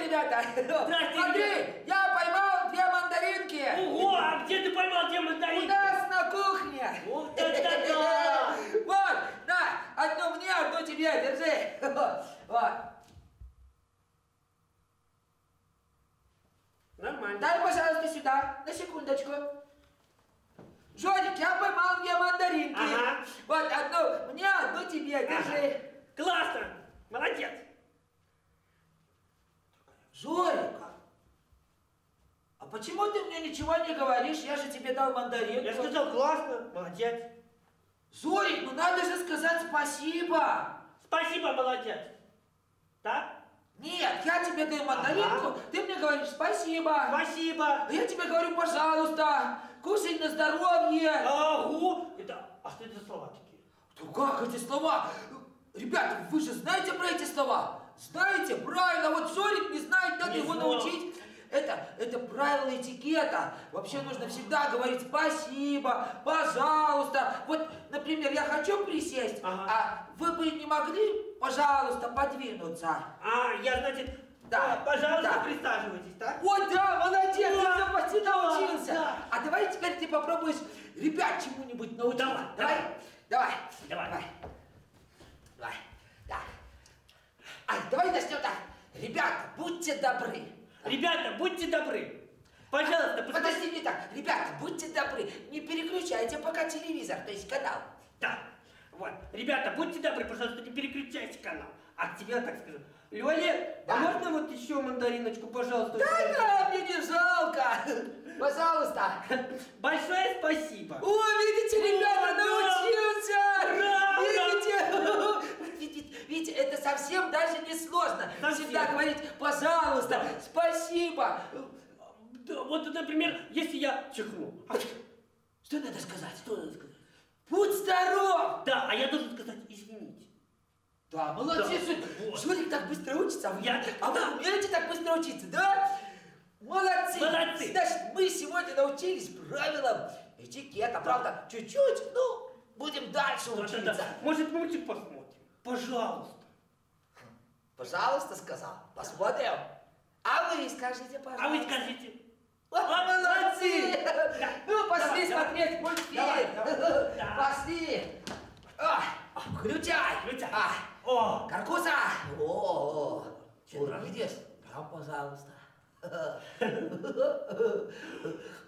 ребята. Смотри, я поймал 2 мандаринки. Ого, а где ты поймал 2 мандаринки? У нас на кухне. Вот это да! Вот, на, одну мне, одну тебе, держи. Вот. Нормально. Дай, пожалуйста, сюда, на секундочку. Жорик, я поймал 2 мандаринки. Ага. Вот, одну мне, одну тебе, держи. Ага. Классно! Молодец! Жорик, а почему ты мне ничего не говоришь? Я же тебе дал мандаринку. Я сказал классно, молодец. Жорик, ну надо же сказать спасибо. Спасибо, молодец. Так? Нет, я тебе даю мандаринку, ты мне говоришь спасибо. Спасибо. А я тебе говорю, пожалуйста, кушай на здоровье. Ага. А что это за слова такие? Да как эти слова? Ребята, вы же знаете про эти слова? Знаете? Правильно, вот Жорик не знает, надо его научить. Это правило этикета. Вообще нужно всегда говорить спасибо, пожалуйста. Вот, например, я хочу присесть, а вы бы не могли, пожалуйста, подвинуться? Я, значит, да, пожалуйста, да. Присаживайтесь, так? О, да, молодец, ты Да, уже почти научился. да. А давай теперь ты попробуешь ребят чему-нибудь научить. Давай. Так. Давай начнем так. Ребята, будьте добры. Ребята, будьте добры. Пожалуйста, подожди, не так. Ребята, будьте добры. Не переключайте пока телевизор, то есть канал. Так, вот. Ребята, будьте добры, пожалуйста, не переключайте канал. А к тебе так скажу. Лёля, да. А можно вот еще мандариночку, пожалуйста? Да, мне не жалко. Пожалуйста. Большое спасибо. О, видите, ребята, научился. Видите, это совсем даже не сложно. Всегда говорить, пожалуйста, спасибо. Да, вот, например, если я чихну. Что надо сказать? Будь здоров! Да, а я должен сказать извините. Да, молодец. Да, Жорик так быстро учится, а вы да. умеете так быстро учиться, да? Молодцы! Молодцы! Значит, мы сегодня научились правилам этикета, правда? Чуть-чуть, ну, будем дальше учиться. Да. Может, мультик посмотрим? Пожалуйста. Пожалуйста, сказал. Посмотрим. А вы скажите, пожалуйста. А вы скажите. Молодцы! Да. Ну, пошли Давай, смотреть мультфильм. Давай. Пошли. Включай. О. Каркуса. О, видишь? Прям, пожалуйста.